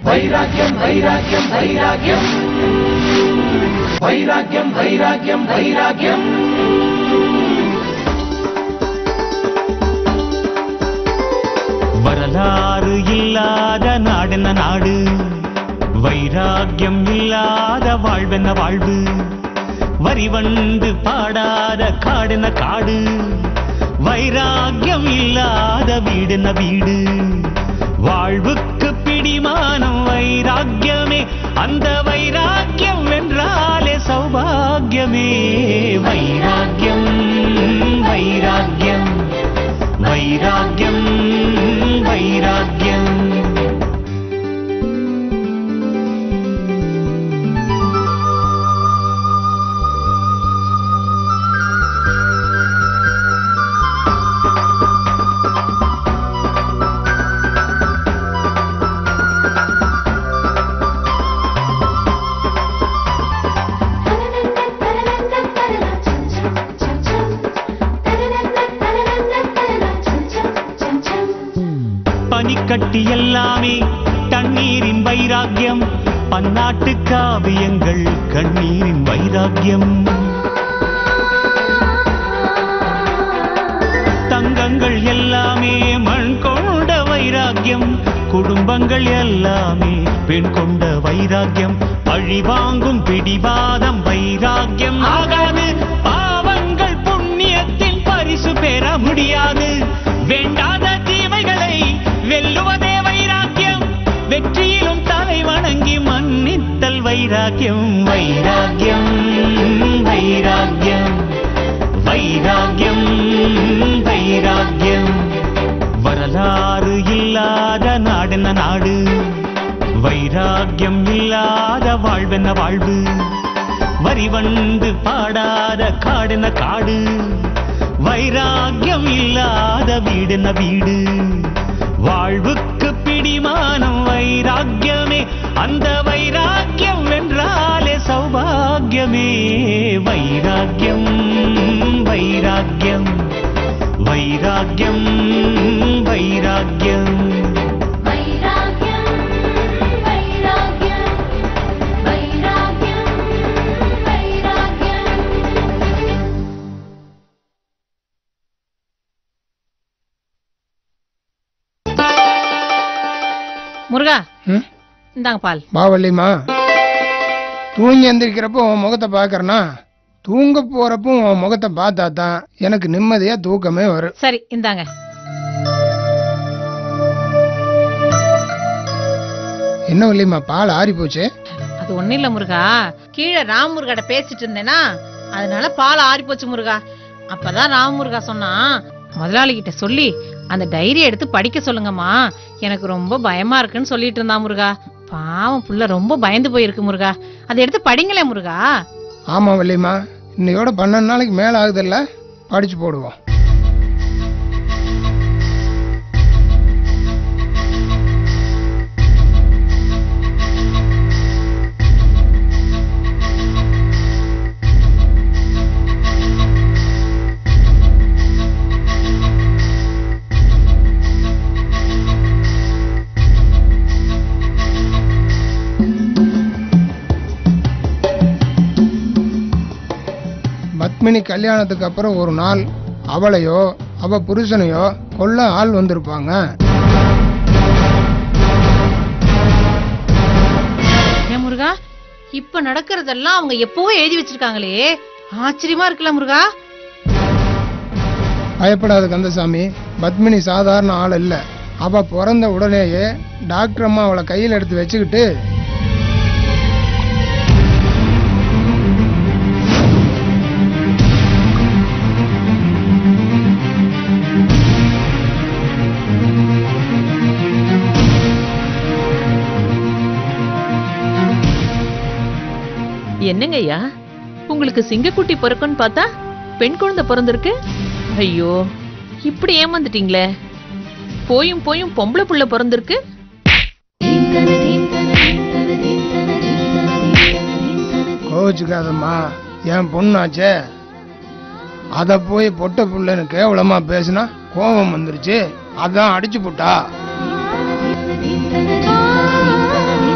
வைராக்கியம் வைராக்கியம் வைராக்கியம் வைராக்கியம் வைராக்கியம் வைராக்கியம். வரலாறு இல்லாத நாடென்ன நாடு, வைராக்கியம் இல்லாத வாழ்வென்ன வாழ்வு, வரி வந்து பாடாத காடென்ன காடு, வைராக்கியம் இல்லாத வீடென்ன வீடு. வாழ்வுக்கு பிடிமானம் வைராக்கியமே, அந்த வைராக்கியம் வென்றாலே சௌபாகியமே. வைராக்கியம் வைராக்கியம் வைராக்கியம் வைராக்கியம். பனிக்கட்டி எல்லாமே தண்ணீரின் வைராக்கியம், பன்னாட்டு காவியங்கள் கண்ணீரின் வைராக்கியம். தங்கங்கள் எல்லாமே மண் கொண்ட வைராக்கியம், குடும்பங்கள் எல்லாமே பெண் கொண்ட வைராக்கியம். பழி வாங்கும் பிடிவாதம் வைராக்கியம் ஆகாது, பாவங்கள் புண்ணியத்தின் பரிசு பெற முடியாது. வேண்டாத தீமைகளை வெல்லுவதே வைராக்கியம், வெற்றியிலும் தலை வணங்கி மன்னித்தல் வைராக்கியம். வைராக்கியம் வைராக்கியம் வைராக்கியம் வைராக்கியம். வரலாறு இல்லாத நாடென்ன நாடு, வைராக்கியம் இல்லாத வாழ்வென்ன வாழ்வு, வரி வந்து பாடாத காடென்ன காடு, வைராக்கியம் இல்லாத வீடென்ன வீடு. வாழ்வுக்கு பிடிமானம் வைராக்கியமே, அந்த வைராக்கியம் வென்றாலே சௌபாகியமே. வைராக்கியம் வைராக்கியம் வைராக்கியம் வைராக்கியம். முருகா, இந்தாங்க பால். பாவல்லிமா, தூங்கி எந்திரிக்கிறப்போ உன் முகத்தை பாக்குறனா, தூங்க போறப்போ உன் முகத்தை பார்த்தா தான் எனக்கு நிம்மதியா தூக்கமே வரும். சரி, இந்தாங்க. என்ன வல்லிமா, பால் ஆறி போச்சு? அது ஒண்ணு இல்ல முருகா, கீழே ராம் முருகாட்ட பேசிட்டு இருந்தேனா, அதனால பால் ஆறி போச்சு முருகா. அப்பதான் ராம் முருகா சொன்னா, முதலாளி கிட்ட சொல்லி அந்த டைரி எடுத்து படிக்க சொல்லுங்கம்மா, எனக்கு ரொம்ப பயமா இருக்குன்னு சொல்லிட்டு இருந்தா முருகா. பாவம் புள்ள ரொம்ப பயந்து போயிருக்கு முருகா, அதை எடுத்து படிங்களே முருகா. ஆமா வல்லிமா, இன்னையோட 12 நாளைக்கு மேல ஆகுதுல்ல, படிச்சு போடுவோம். பத்மினி கல்யாணத்துக்கு அப்புறம் ஒரு நாள் அவளையோ அவ புருஷனையோ கொல்ல ஆள் வந்திருப்பாங்க. ஏன் முருகா, இப்ப நடக்கிறதெல்லாம் அவங்க எப்பவோ எழுதி வச்சிருக்காங்களே, ஆச்சரியமா இருக்குல்ல முருகா. பயப்படாத கந்தசாமி, பத்மினி சாதாரண ஆள் இல்ல. அவ பிறந்த உடனேயே டாக்டர் அம்மா அவளை கையில் எடுத்து வச்சுக்கிட்டு, என்னங்க ஐயா, உங்களுக்கு சிங்கக்குட்டி பிறக்குன்னு பார்த்தா பெண் குழந்தை பிறந்திருக்கு. ஐயோ, இப்படி ஏமாந்துட்டீங்களே. போயும் போயும் பொம்பளை புள்ள பிறந்திருக்கு. கோவிச்சுக்காதம்மா, என் பொண்ணாச்சே. அத போய் பொட்ட புள்ளன்னு கேவலமா பேசினா கோபம் வந்துருச்சு, அதான் அடிச்சு போட்டா.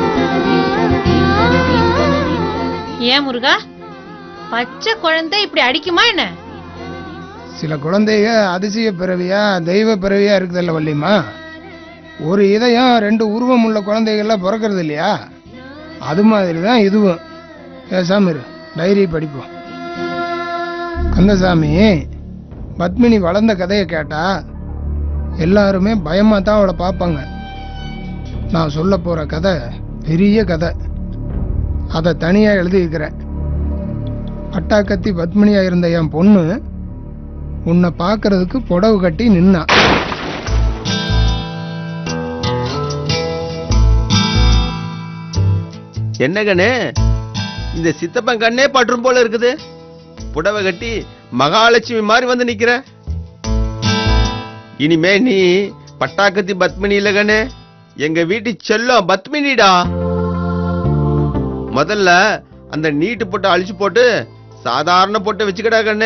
ஏன் முருகா, பச்சை குழந்தை இப்படி அடிக்குமா என்ன? சில குழந்தைக அதிசய பிறவியா தெய்வ பிறவியா இருக்குதுல்ல வள்ளிமா. ஒரு இதயம் 2 உருவம் உள்ள குழந்தைகள்லாம் பிறக்கிறது இல்லையா, அது மாதிரி தான் இதுவும். பேசாம இரு, டைரி படிப்போம். கந்தசாமி, பத்மினி வளர்ந்த கதையை கேட்டா எல்லாருமே பயமா தான் அவளை பார்ப்பாங்க. நான் சொல்ல போற கதை பெரிய கதை, அதை தனியா எழுதியிருக்கிறேன். பட்டாக்கத்தி பத்மினியா இருந்த என் பொண்ணு உன்னை பார்க்கறதுக்கு புடவை கட்டி நின்னா. என்ன கண்ணே, இந்த சித்தப்பன் கண்ணே பற்றும் போல இருக்குது. புடவை கட்டி மகாலட்சுமி மாதிரி வந்து நிக்கிற. இனிமே நீ பட்டாக்கத்தி பத்மினி இல்ல கண்ணே, எங்க வீட்டு செல்லம் பத்மினிடா. முதல்ல அந்த நீட்டு போட்டு அழிச்சு போட்டு சாதாரண போட்டு வச்சுக்கடா கண்ணே.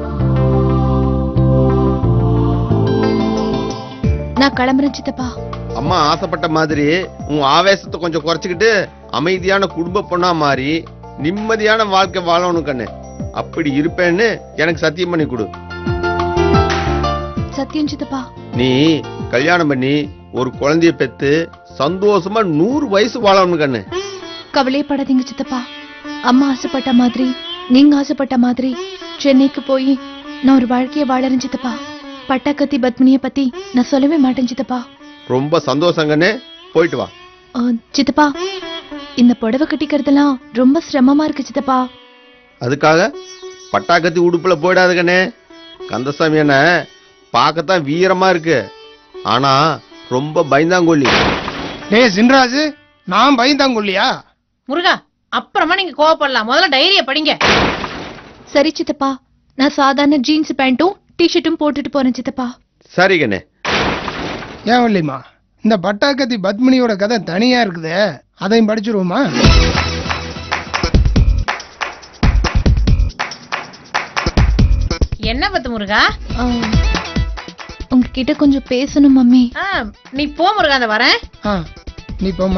நான் கிளம்புறேன் சித்தப்பா. அம்மா ஆசைப்பட்ட மாதிரி உன் ஆவேசத்தை கொஞ்சம் குறைச்சுக்கிட்டு அமைதியான குடும்ப பொண்ணா மாறி நிம்மதியான வாழ்க்கை வாழணும் கண்ணு. அப்படி இருப்பேன்னு எனக்கு சத்தியம் பண்ணி கொடு. சத்தியம் சித்தப்பா. நீ கல்யாணம் பண்ணி ஒரு குழந்தைய பெத்து சந்தோஷமா 100 வயசு வாழணும் கண்ணு. கவலைப்படாதீங்க சித்தப்பா. அம்மா ஆசைப்பட்ட மாதிரி, நீங்க ஆசைப்பட்ட மாதிரி சென்னைக்கு போய் நான் ஒரு வாழ்க்கைய வாழறேன் சித்தப்பா. பட்டாக்கத்தி பத்மினிய பத்தி நான் சொல்லவே மாட்டேன் சித்தப்பா. ரொம்ப சந்தோஷம் கண்ணு, போயிட்டு வா. சித்தப்பா, இந்த புடவை கட்டிக்கிறதெல்லாம் ரொம்ப சிரமமா இருக்கு சித்தப்பா. அதுக்காக பட்டாக்கத்தி உடுப்புல போயிடாது கண்ணே. கந்தசாமி என்ன பார்க்கத்தான் வீரமா இருக்கு, ஆனா ரொம்ப பயந்தாங்கொல்லி. டேய் சின்ராஜு, நான் பயந்தாங்கொல்லியா? முருகா, அப்புறமா நீங்க கோவப்படலாம், முதல்ல டைரிய படிங்க. சரி சித்தப்பா, நான் சாதாரண ஜீன்ஸ் பேண்ட்டும் டிஷர்ட்டும் போட்டுட்டு போறேன் சித்தப்பா. சரி கண்ணே. ஏன் வள்ளிமா, இந்த பட்டாக்கத்தி பத்மினியோட கதை தனியா இருக்குதே, அதையும் படிச்சிருவோமா? என்ன பத்து முருகா? உங்ககிட்ட கொஞ்சம் பேசணும் மம்மி. நீ போ முருகா, அந்த வரேன். நீ போமா.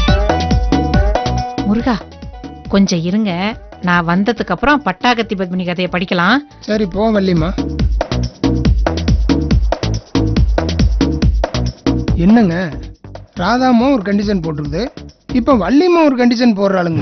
முருகா கொஞ்சம் இருங்க, நான் வந்ததுக்கு அப்புறம் பட்டாக்கத்தி பத்மினி கதையை படிக்கலாம். சரி போ வள்ளிமா. என்னங்க, ராதாமா ஒரு கண்டிஷன் போட்டுருது, இப்ப வள்ளிமா ஒரு கண்டிஷன் போடுறாளுங்க.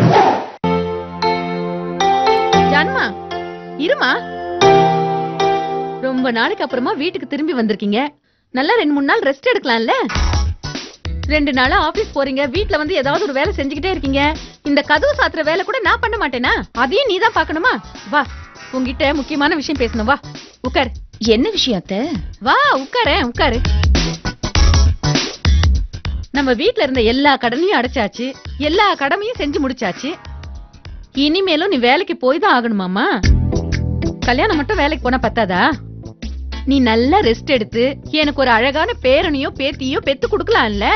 ஜான்மா இருமா, ரொம்ப நாளைக்கு அப்புறமா வீட்டுக்கு திரும்பி வந்திருக்கீங்க. நல்லா 2-3 நாள் ரெஸ்ட் எடுக்கலாம்ல. 2 நாளா ஆபீஸ் போறீங்க, வீட்ல வந்து ஏதாவது ஒரு வேலை செஞ்சுக்கிட்டே இருக்கீங்க. இந்த கதவு சாத்துற வேலை கூட நான் பண்ண மாட்டேனா? அதையும் நீ தான் பாக்கணுமா? வா, உங்ககிட்ட முக்கியமான விஷயம் பேசணும். வா உட்காரு. என்ன விஷயம் அத்தை? வா உட்காரு. நம்ம வீட்ல இருந்த எல்லா கடனையும் அடைச்சாச்சு, எல்லா கடமையும் செஞ்சு முடிச்சாச்சு. இனிமேலும் நீ வேலைக்கு போய் தான் ஆகணுமாமா. கல்யாணம் மட்டும் வேலைக்கு போனா பத்தாதா? நீ நல்லா ரெஸ்ட் எடுத்து எனக்கு ஒரு அழகான பேரனையோ பேத்தியோ பெத்து கொடுக்கலாம்ல.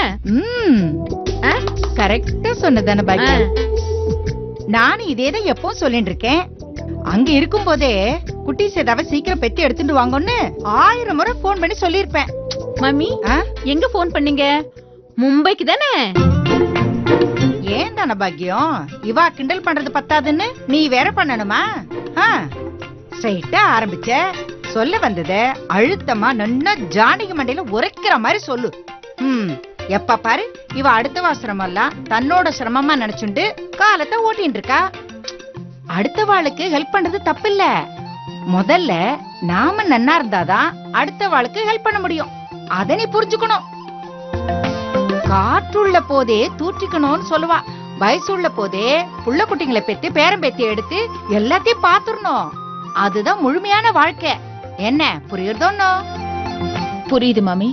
கரெக்டா சொன்னதான பாக்கி. நானும் இதேதான் எப்பவும் சொல்லிட்டு இருக்கேன். அங்க இருக்கும் போதே குட்டி சேதாவை சீக்கிரம் பெத்து எடுத்துட்டு வாங்கன்னு 1000 முறை போன் பண்ணி சொல்லிருப்பேன். மம்மி எங்க போன் பண்ணீங்க? மும்பைக்கு தானே? ஏன் தானே பாக்கியம், இவா கிண்டல் பண்றது பத்தாதுன்னு நீ வேற பண்ணணுமா? ஸ்ட்ரைட்டா ஆரம்பிச்ச, சொல்ல வந்தத அழுத்தமா நன்னா ஜானகி மண்டையில உரைக்கிற மாதிரி சொல்லு. எப்ப பாரு இவ அடுத்த சிரமம்லாம் தன்னோட சிரமமா நினைச்சுண்டு காலத்தை ஓட்டின்னு இருக்கா. அடுத்த வாளுக்கு ஹெல்ப் பண்றது தப்பில்ல, முதல்ல நாம நன்னா இருந்தாதான் அடுத்த வாளுக்கு ஹெல்ப் பண்ண முடியும். அதை நீ புரிஞ்சுக்கணும். காற்றுள்ள போதே தூற்றிக்கணும்னு சொல்லுவா. வயசுள்ள போதே புள்ள குட்டிங்களை பெத்து பேரம் பேத்தி எடுத்து எல்லாத்தையும் பாத்துடணும். அதுதான் முழுமையான வாழ்க்கை. என்ன புரியுறதோ? புரியுது மாமி.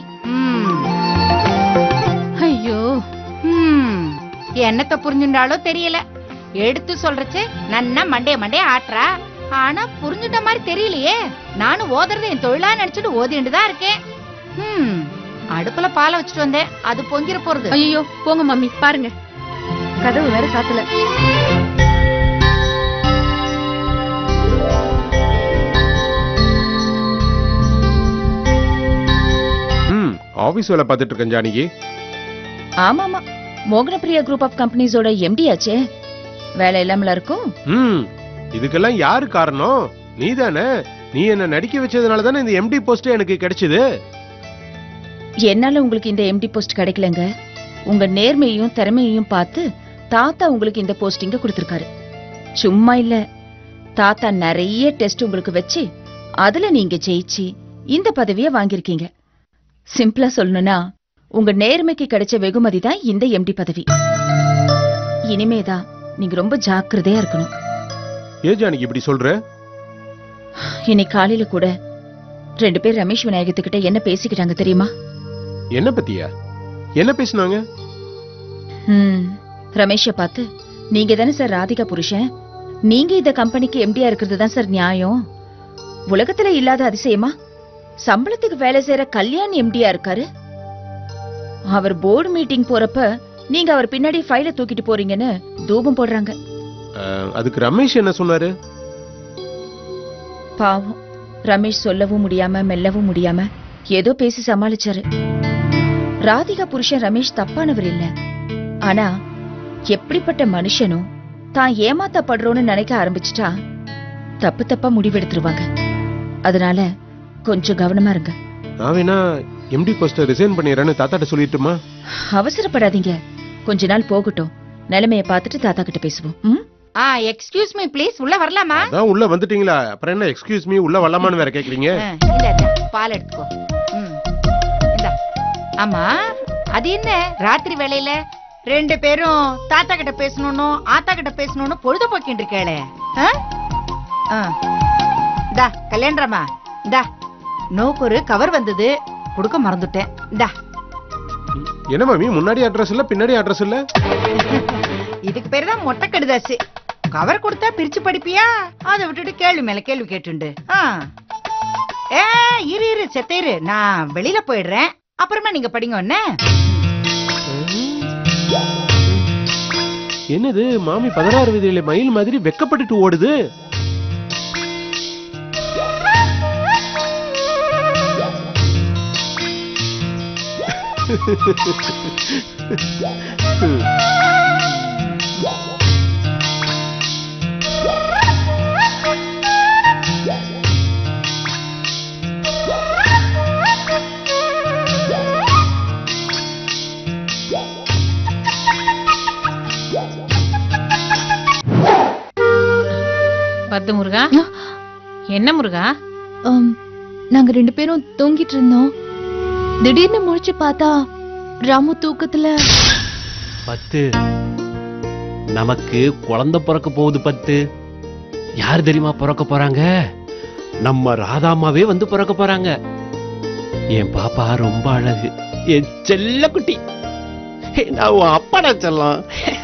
ஐயோ, என்னத்த புரிஞ்சுட்டாலோ தெரியல. எடுத்து சொல்றச்சு நன்னா மண்டைய ஆட்டுறா, ஆனா புரிஞ்சுட்ட மாதிரி தெரியலையே. நானும் ஓதுறது என் தொழிலா நினைச்சிட்டு ஓதிண்டுதான் இருக்கேன். அடுப்புல பாலை வச்சுட்டு வந்தேன், அது பொங்கிற போறது. ஐயோ போங்க மம்மி, பாருங்க கதவு வேற சாத்தல. ஆபீஸ் வேலை பார்த்துட்டு இருக்கேன் ஜானகி. ஆமாமா, மோகனப்பிரியா குரூப் ஆஃப் கம்பெனிஸோட எம்டி ஆச்சே. வேலை இல்லாமல இருக்கும். இதுக்கெல்லாம் யாரு காரணம்? நீதானே. நீ என்ன நடிக்க வச்சதுனால தானே இந்த எம்டி போஸ்ட் எனக்கு கிடைச்சது. என்னால உங்களுக்கு இந்த எம்டி போஸ்ட் கிடைக்கலங்க. உங்க நேர்மையையும் திறமையையும் பார்த்து தாத்தா உங்களுக்கு இந்த போஸ்டிங்க கொடுத்திருக்காரு. சும்மா இல்ல, தாத்தா நிறைய டெஸ்ட் உங்களுக்கு வச்சு அதுல நீங்க ஜெயிச்சு இந்த பதவியை வாங்கிருக்கீங்க. சிம்பிளா சொல்லணும்னா உங்க நேர்மைக்கு கிடைச்ச வெகுமதி தான் இந்த எம்டி பதவி. இனிமேதான் நீங்க ரொம்ப ஜாக்கிரதையா இருக்கணும். ஏன் ஜானகி இப்படி சொல்ற? இன்னைக்கு காலையில கூட 2 பேர் ரமேஷ் விநாயகத்துக்கிட்ட என்ன பேசிக்கிட்டாங்க தெரியுமா? என்ன பத்தியா? என்ன பேசினாங்க? ரமேஷ பார்த்து, நீங்க தானே சார் ராதிகா புருஷன், நீங்க இந்த கம்பெனிக்கு எம்டியா இருக்கிறது தான் சார் நியாயம். உலகத்துல இல்லாத அதிசயமா சம்பளத்துக்கு வேலை செய்யற கல்யாண் எம்டியா இருக்காரு. அவர் போர்டு மீட்டிங் போறப்ப நீங்க அவர் பின்னாடி ஃபைல தூக்கிட்டு போறீங்கன்னு தூபம் போடுறாங்க. அதுக்கு ரமேஷ் என்ன சொன்னாரு? பாவம், ரமேஷ் சொல்லவும் முடியாம மெல்லவும் முடியாம ஏதோ பேசி சமாளிச்சாரு. ராதிகா புருஷன் ரமேஷ் தப்பானவர் இல்ல. ஆனா எப்படிப்பட்ட மனுஷனும் தான் ஏமாத்தப்படுறோன்னு நினைக்க ஆரம்பிச்சுட்டா தப்பு தப்பா முடிவெடுத்துருவாங்க. அதனால கொஞ்சம் கவனமா இருங்க. நான் வேணா எம்டி போஸ்ட் ரிசைன் பண்ணிடுறேன்னு தாத்தாட்ட சொல்லிட்டுமா? அவசரப்படாதீங்க, கொஞ்ச நாள் போகட்டும். நிலைமைய பார்த்துட்டு தாத்தா கிட்ட பேசுவோம். எக்ஸ்கியூஸ் மீ ப்ளீஸ், உள்ள வரலாமா? அதான் உள்ள வந்துட்டீங்களா, அப்புறம் என்ன எக்ஸ்கியூஸ் மீ உள்ள வரலாமான்னு வேற கேக்குறீங்க? பால் எடுத்துக்கோ. ஆமா, அது என்ன ராத்திரி வேளையில 2 பேரும் தாத்தா கிட்ட பேசணும் ஆத்தா கிட்ட பேசணும்னு பொழுதுபோக்கிட்டு இருக்கேளே. இந்தா கல்யாணராமா, இந்தா நோக்கு ஒரு கவர் வந்தது, கொடுக்க மறந்துட்டேன். இந்தா. என்ன மாமி, முன்னாடி அட்ரஸ் இல்ல பின்னாடி அட்ரஸ் இல்ல? இதுக்கு பேரு தான் மொட்டை கடுதாசு. கவர் கொடுத்தா பிரிச்சு படிப்பியா? அதை விட்டுட்டு கேள்வி மேல கேள்வி கேட்டுண்டு. இரு செத்தேரு, நான் வெளியில போயிடுறேன், அப்புறமா நீங்க படிங்க. என்னது மாமி 16 வயதிலே மயில் மாதிரி வெக்கப்பட்டுட்டு ஓடுது? பத்து முருகா, என்ன முருகா? நாங்க 2 பேரும் தூங்கிட்டு இருந்தோம். திடீர்னு முழிச்சு பார்த்தா ராமு தூக்கத்துல. பத்து, நமக்கு குழந்தை பிறக்க போகுது பத்து. யார் தெரியுமா பிறக்க போறாங்க? நம்ம ராதாமாவே வந்து பிறக்க போறாங்க. என் பாப்பா ரொம்ப அழகு, என் செல்ல குட்டி. நான் உன் அப்பாடா செல்லம்.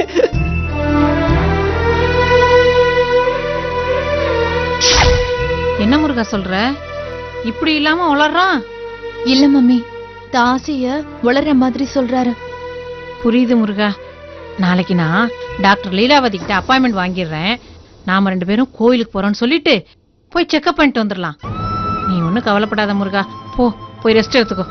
என்ன முருகா சொல்ற? இப்படி இல்லாம வளர்றான்? இல்ல மம்மி, தாசிய வளர்ற மாதிரி சொல்றாரு. புரியுது முருகா. நாளைக்கு நான் டாக்டர் லீலாவதி கிட்ட அப்பாயின்மெண்ட் வாங்கிடுறேன். நாம 2 பேரும் கோயிலுக்கு போறோம்னு சொல்லிட்டு போய் செக்அப் பண்ணிட்டு வந்துடலாம். நீ ஒன்னும் கவலைப்படாத முருகா, போய் ரெஸ்ட் எடுத்துக்கோ.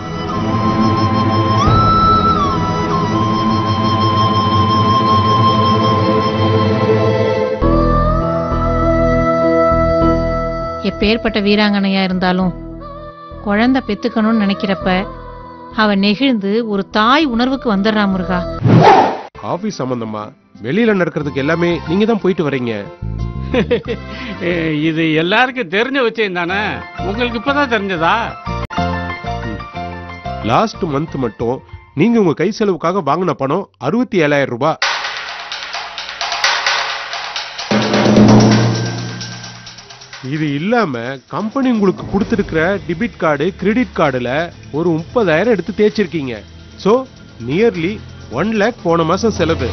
எப்பேற்பட்ட வீராங்கனையா இருந்தாலும் குழந்தை பெத்துக்கணும்னு நினைக்கிறப்ப அவ நெகிழ்ந்து ஒரு தாய் உணர்வுக்கு வந்துடுறா முருகா. ஆபீஸ் சம்பந்தமா வெளியில நடக்கிறதுக்கு எல்லாமே நீங்க தான் போயிட்டு வரீங்க. இது எல்லாருக்கும் தெரிஞ்ச விஷயம் தானே, உங்களுக்கு இப்பதான் தெரிஞ்சதா? லாஸ்ட் மந்த் மட்டும் நீங்க உங்க கை செலவுக்காக வாங்கின பணம் 67,000 ரூபாய். இது இல்லாம கம்பெனி உங்களுக்கு கொடுத்திருக்கிற டெபிட் கார்டு கிரெடிட் கார்டுல ஒரு 30,000 எடுத்து தேய்ச்சிருக்கீங்க. சோ நியர்லி 1 lakh போன மாசம் செலவு.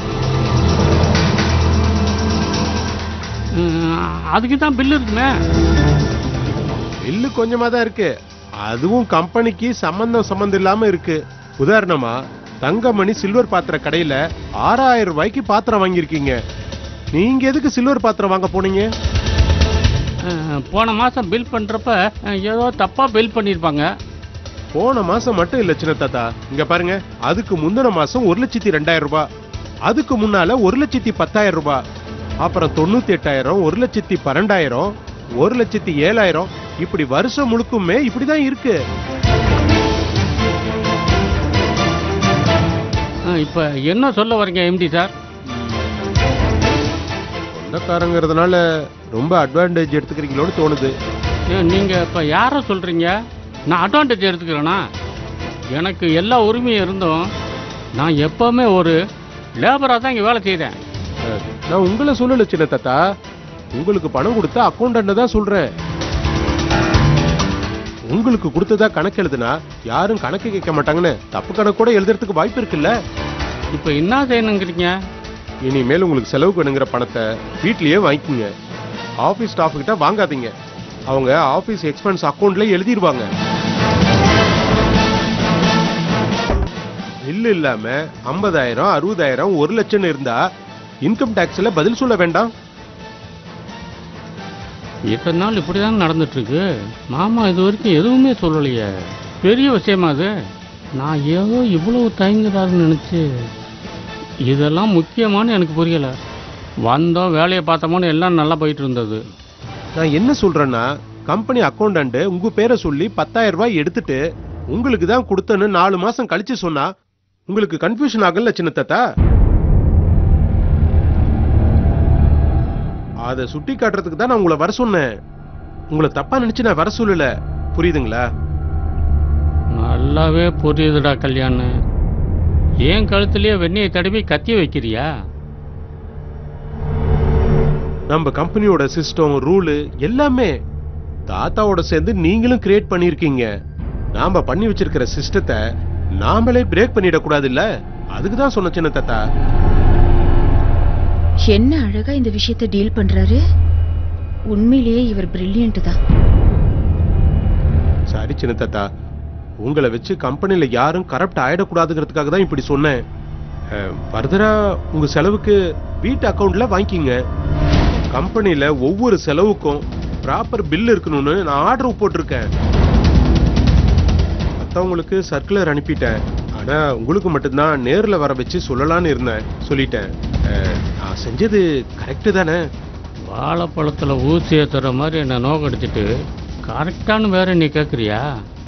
அதுக்கு தான் பில்லு இருக்குமே. பில்லு கொஞ்சமா தான் இருக்கு, அதுவும் கம்பெனிக்கு சம்பந்தம் இல்லாம இருக்கு. உதாரணமா தங்கமணி சில்வர் பாத்திர கடையில 6,000 ரூபாய்க்கு பாத்திரம் வாங்கியிருக்கீங்க. நீங்க எதுக்கு சில்வர் பாத்திரம் வாங்க போனீங்க? போன மாசம் பில் பண்றப்ப ஏதோ தப்பா பில் பண்ணிருப்பாங்க. போன மாசம் மட்டும் இல்ல சின்ன தாத்தா, இங்க பாருங்க, அதுக்கு முந்தின மாசம் 1,02,000 ரூபாய். அதுக்கு முன்னால 1,10,000 ரூபாய், அப்புறம் 98,000, 1,12,000, 1,07,000, இப்படி வருஷம் முழுக்குமே இப்படிதான் இருக்கு. இப்ப என்ன சொல்ல வரீங்க எம்டி சார்? சொந்தக்காரங்கிறதுனால ரொம்ப அட்வான்டேஜ் எடுத்துக்கிறீங்களோன்னு தோணுது. நீங்க இப்ப யார சொல்றீங்க? நான் அட்வான்டேஜ் எடுத்துக்கிறேனா? எனக்கு எல்லா உரிமையும் இருந்தும் நான் எப்பவுமே ஒரு லேபரா தான் இங்க வேலை செய்தேன். நான் உங்களை சொல்லல சின்ன தாத்தா, உங்களுக்கு பணம் கொடுத்த அக்கௌண்டன்ட் தான் சொல்றேன். உங்களுக்கு கொடுத்ததா கணக்கு எழுதுனா யாரும் கணக்கு கேட்க மாட்டாங்கன்னு தப்பு கணக்கு கூட எழுதுறதுக்கு வாய்ப்பு இருக்குல்ல. இப்ப என்ன செய்யணுங்கிறீங்க? இனிமேல் உங்களுக்கு செலவுக்கு வேணுங்கிற பணத்தை வீட்லயே வாங்கிக்கோங்க. ஆபீஸ் ஸ்டாஃப் கிட்ட வாங்காதீங்க, அவங்க ஆபீஸ் எக்ஸ்பென்ஸ் அக்கௌண்ட்ல எழுதிடுவாங்க. பில் இல்லாம 50,000, 60,000, 1,00,000 இருந்தா இன்கம் டாக்ஸ்ல பதில் சொல்ல வேண்டாம். இத்தனை நாள் இப்படிதான் நடந்துட்டு இருக்கு. மாமா இது வரைக்கும் எதுவுமே சொல்லலையே. பெரிய விஷயமா அது? நான் ஏதோ இவ்வளவு தயங்குறாருன்னு நினைச்சு. இதெல்லாம் முக்கியமான எனக்கு புரியல. வந்தோம், வேலையை பார்த்தோமோன்னு எல்லாம் நல்லா போயிட்டு இருந்தது. நான் என்ன சொல்றேன்னா, கம்பெனி அக்கௌண்டன்ட் உங்க பேரை சொல்லி 10,000 ரூபாய் எடுத்துட்டு உங்களுக்கு தான் கொடுத்தன்னு 4 மாசம் கழிச்சு சொன்னா உங்களுக்கு கன்ஃபியூஷன் ஆகல சின்ன தாத்தா? அதை சுட்டி காட்டுறதுக்கு தான் நான் உங்களை வர சொன்னேன். உங்களை தப்பா நினைச்சு நான் வர சொல்லல, புரியுதுங்களா? நல்லாவே புரியுதுடா கல்யாணம். ஏன் கழுத்துலயே வெண்ணெயை தடவி கத்திய வைக்கிறியா? நம்ம கம்பெனியோட சிஸ்டம், ரூலு எல்லாமே தாத்தாவோட சேர்ந்து நீங்களும் கிரியேட் பண்ணிருக்கீங்க. நாம பண்ணி வச்சிருக்கிற சிஸ்டத்தை நாமளே பிரேக் பண்ணிட கூடாது இல்ல? அதுக்கு தான் சொன்ன சின்ன தாத்தா. என்ன அழகா இந்த விஷயத்தை டீல் பண்றாரு. உண்மையிலேயே இவர் பிரில்லியன்ட் தான். சரி சின்ன தாத்தா, உங்களை வச்சு கம்பெனில யாரும் கரப்ட் ஆயிடக்கூடாதுங்கிறதுக்காக தான் இப்படி சொன்னேன். ஃபர்தரா உங்க செலவுக்கு வீட்டு அக்கவுண்ட்ல வாங்கிக்கிங்க. கம்பெனில ஒவ்வொரு செலவுக்கும் ப்ராப்பர் பில் இருக்கணும்னு நான் ஆர்டர் போட்டிருக்கேன். மற்றவங்களுக்கு சர்க்குலர் அனுப்பிட்டேன். ஆனா உங்களுக்கு மட்டும்தான் நேர்ல வர வச்சு சொல்லலான்னு இருந்தேன். சொல்லிட்டேன். நான் செஞ்சது கரெக்டு தானே? வாழைப்பழத்துல ஊசி ஏத்துற மாதிரி என்ன நோக்கடிச்சிட்டு கரெக்டானு வேற நீ கேக்குறியா?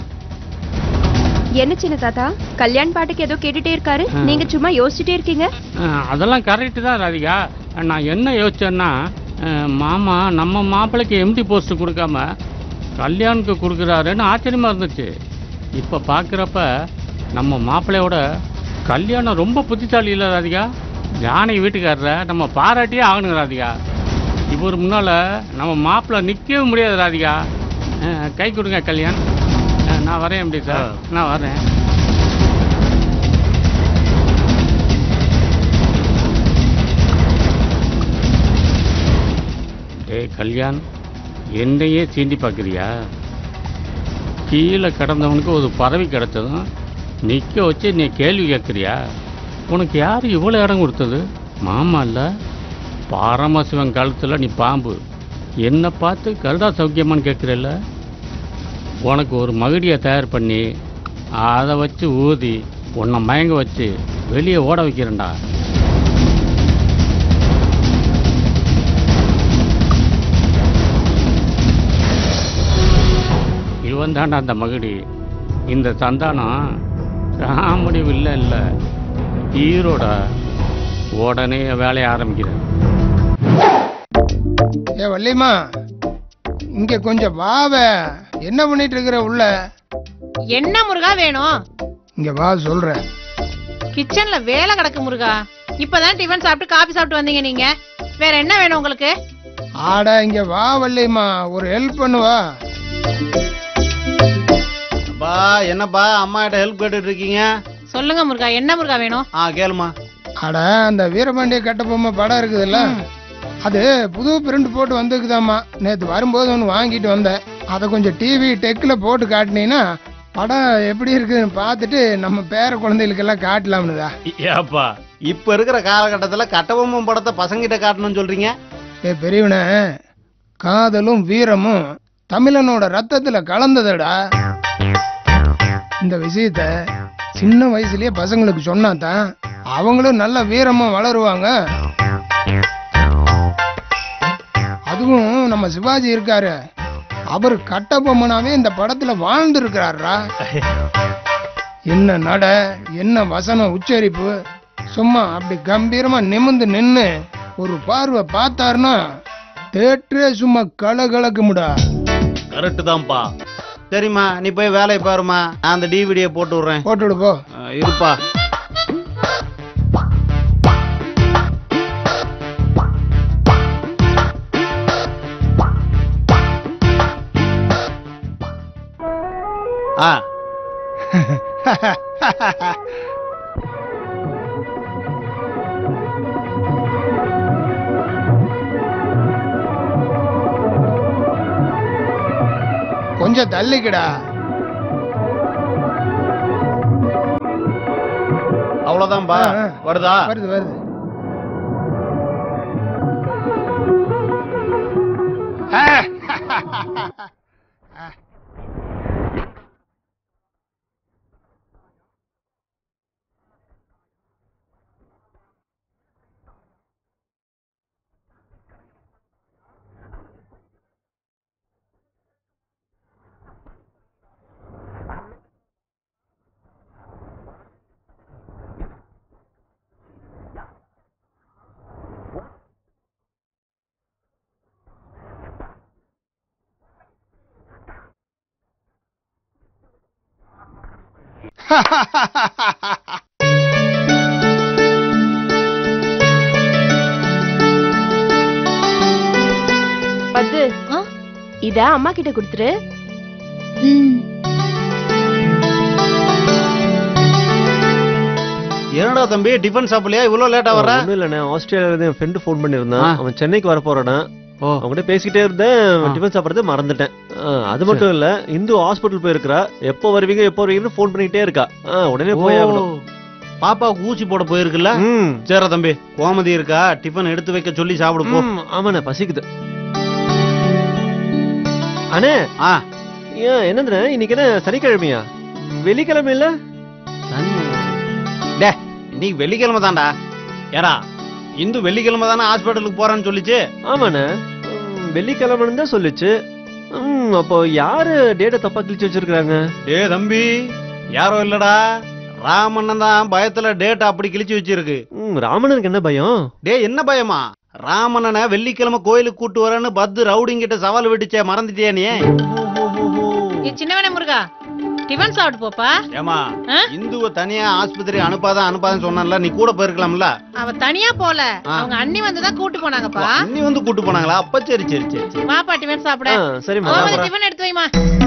என்ன சின்ன தாத்தா, கல்யாண் பாட்டுக்கு ஏதோ கேட்டுட்டே இருக்காரு, நீங்க சும்மா யோசிச்சுட்டே இருக்கீங்க. அதெல்லாம் கரெக்ட் தான் ராதிகா. நான் என்ன யோசிச்சேன்னா, மாமா நம்ம மாப்பிள்ளைக்கு எம்டி போஸ்ட் கொடுக்காம கல்யாணுக்கு கொடுக்குறாருன்னு ஆச்சரியமா இருந்துச்சு. இப்ப பாக்குறப்ப நம்ம மாப்பிள்ளையோட கல்யாணம் ரொம்ப புத்திசாலி இல்ல ராதிகா? ஜானகி வீட்டுக்காரரை நம்ம பாராட்டியே ஆகணும் ராதிகா. இவர் முன்னால நம்ம மாப்பிள்ளை நிற்கவே முடியாது ராதிகா. கை கொடுங்க கல்யாண். நான் வரேன் எப்படி சார்? நான் வரேன். டேய் கல்யாண், என்னையே சீண்டி பார்க்குறியா? கீழே கிடந்தவனுக்கு ஒரு பதவி கிடைச்சதும் நிற்க வச்சு நீ கேள்வி கேட்குறியா? உனக்கு யார் இவ்வளோ இடம் கொடுத்தது? மாமா இல்லை, பரமசிவன் கழுத்தில் நீ பாம்பு. என்னை பார்த்து கருடா சௌக்கியமானு கேட்குறல்ல? உனக்கு ஒரு மகுடியை தயார் பண்ணி அதை வச்சு ஊதி உன்னை மயங்க வச்சு வெளியே ஓட வைக்கிறேன்டா. இவன் தாண்டா அந்த மகுடி. இந்த சந்தானம் காமெடி வில்ல இல்லை, ஹீரோட. உடனே வேலையை ஆரம்பிக்கிறேன். ஏ வள்ளிமா, இங்க கொஞ்சம் வாவ. என்ன பண்ணிட்டு இருக்கிற உள்ள? என்ன முருகா வேணும்? இங்க வா சொல்றேன். கிச்சன்ல வேலை கிடக்கு முருகா. இப்பதான் டிஃபன் சாப்பிட்டு காபி சாப்பிட்டு வந்தீங்க நீங்க. வேற என்ன வேணும் உங்களுக்கு? ஆடா இங்க வா வள்ளிமா, ஒரு ஹெல்ப் பண்ணுவா. பா என்னப்பா அம்மா கிட்ட ஹெல்ப் கேட்டுட்டு இருக்கீங்க? சொல்லுங்க முருகா, என்ன முருகா வேணும்? கேளுமா. அட அந்த வீரபாண்டிய கட்டபொம்மை படம் இருக்குதுல்ல, அது புது பிரிண்ட் போட்டு வந்துக்குதாம்மா. நேற்று வரும்போது ஒன்று வாங்கிட்டு வந்தேன். அதை கொஞ்சம் டிவி டெக்கில் போட்டு காட்டினீங்கன்னா படம் எப்படி இருக்குதுன்னு பார்த்துட்டு நம்ம பேர குழந்தைகளுக்கெல்லாம் காட்டலாம்னுதா. ஏப்பா இப்ப இருக்கிற காலகட்டத்துல கட்டபொம்மை படத்தை பசங்கிட்ட காட்டணும்னு சொல்றீங்க? பெரியவனே, காதலும் வீரமும் தமிழனோட ரத்தத்துல கலந்ததடா. இந்த விஷயத்த சின்ன வயசுலயே பசங்களுக்கு சொன்னாதான் அவங்களும் நல்ல வீரமா வளருவாங்க. அதுவும் நம்ம சிவாஜி இருக்காரு, அவர் கட்டபொம்மனாவே இந்த படத்துல வாழ்ந்து இருக்கிறாரா. என்ன நட, என்ன வசனம் உச்சரிப்பு, சும்மா அப்படி கம்பீரமா நிமிந்து நின்னு ஒரு பார்வை பார்த்தாருன்னா தேட்டரே சும்மா கலகலக்குமுடா. கரெக்ட் தான்ப்பா. சரிம்மா, நீ போய் வேலையை பாருமா, நான் அந்த டிவிடியை போட்டு விடுறேன். போட்டு விடு போ. இருப்பா. கொஞ்சம் தள்ளிக்கடா. அவ்வளவுதான்பா. வருதா? வருது வருது. பத்து, இத அம்மா கிட்ட கொடுத்துரு. என்னடா தம்பி, டிஃபன் சாப்பிடலையா? இவ்வளவு லேட்டா வர? ஒண்ணும் இல்லண்ணே, ஆஸ்திரேலியால இருந்து என் ஃப்ரெண்டு ஃபோன் பண்ணிருந்தான். அவன் சென்னைக்கு வர போறானா. அவங்ககிட்ட பேசிக்கிட்டே இருந்தேன், டிஃபன் சாப்பிடுறது மறந்துட்டேன். அது மட்டும் இல்ல, இந்து ஹாஸ்பிட்டல் போயிருக்கா. எப்போ வருவீங்கன்னு ஃபோன் பண்ணிட்டே இருக்கா. உடனே போய் ஆகணும். பாப்பாவுக்கு ஊசி போட போயிருக்குல்ல? சரி தம்பி, கோமதி இருக்கா, டிஃபன் எடுத்து வைக்க சொல்லி சாப்பிடு போ. ஆமாண்ணே, பசிக்குது. அண்ணே, ஏன் என்னதுண்ணே, இன்னைக்கு என்ன சனிக்கிழமையா? வெள்ளிக்கிழமை இல்ல? இன்னைக்கு வெள்ளிக்கிழமை தான்டா. ஏரா, இந்து வெள்ளிக்கிழமை தானே ஹாஸ்பிட்டலுக்கு போறான்னு சொல்லிச்சு. ஆமாண்ணே, வெள்ளிக்கிழமைன்னு தான் சொல்லிச்சு. அப்போ யாரு டேட்டை தப்பா கிழிச்சு வச்சிருக்காங்க? டே தம்பி, யாரோ இல்லடா, ராமண்ணன் தான் பயத்துல டேட்டா அப்படி கிழிச்சு வச்சிருக்கு. ராமண்ணனுக்கு என்ன பயம்? டே என்ன பயமா? ராமண்ணனை வெள்ளிக்கிழமை கோயிலுக்கு கூட்டு வரேன்னு பத்து ரவுடிங்கிட்ட சவால் விட்டுச்சே, மறந்துட்டியா நீ? சின்னவனே முருகா, டிஃபன் சாப்பிட்டு போப்பா. ஏமா, இந்துவ தனியா ஆஸ்பத்திரி அனுப்பாதான் சொன்னான்ல, நீ கூட போயிருக்கலாம்ல. அவ தனியா போல, அவங்க அண்ணி வந்துதான் கூட்டு போனாங்கப்பா. அண்ணி வந்து கூட்டு போனாங்களா? அப்ப சரி சரி சரி. வாப்பா டிஃபன் சாப்பிட. சரிம்மா, டிஃபன் எடுத்து வைமா.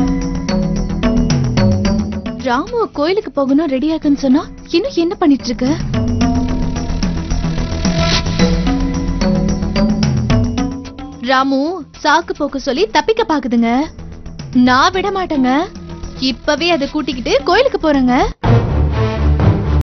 ராமு கோயிலுக்கு போகணும் ரெடி ஆகுன்னு சொன்னா இன்னும் என்ன பண்ணிட்டு இருக்க? ராமு சாக்கு போக்கு சொல்லி தப்பிக்க பாக்குதுங்க. நான் விட மாட்டேங்க. இப்பவே அதை கூட்டிக்கிட்டு கோயிலுக்கு போறேங்க.